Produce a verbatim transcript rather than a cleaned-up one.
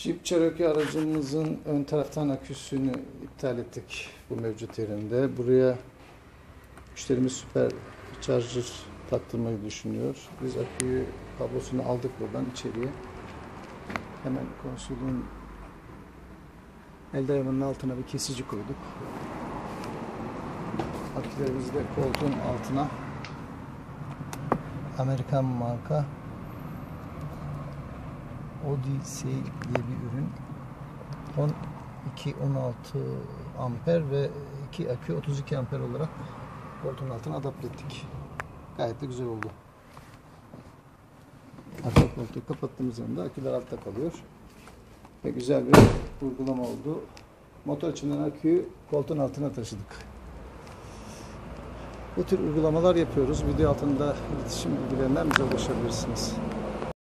Jeep Cherokee aracımızın ön taraftan aküsünü iptal ettik bu mevcut yerinde. Buraya müşterimiz süper charger taktırmayı düşünüyor. Biz aküyü kablosunu aldık buradan içeriye. Hemen konsolun el dayanının altına bir kesici koyduk. Akülerimizi de koltuğun altına Amerikan marka Odyssey diye bir ürün. on iki on altı amper ve iki akü otuz iki amper olarak koltuğun altına adapte ettik. Gayet de güzel oldu. Arka koltuğu kapattığımız anda aküler altta kalıyor. Ve güzel bir uygulama oldu. Motor içinden aküyü koltuğun altına taşıdık. Bu tür uygulamalar yapıyoruz. Video altında iletişim bilgilerinden bize ulaşabilirsiniz.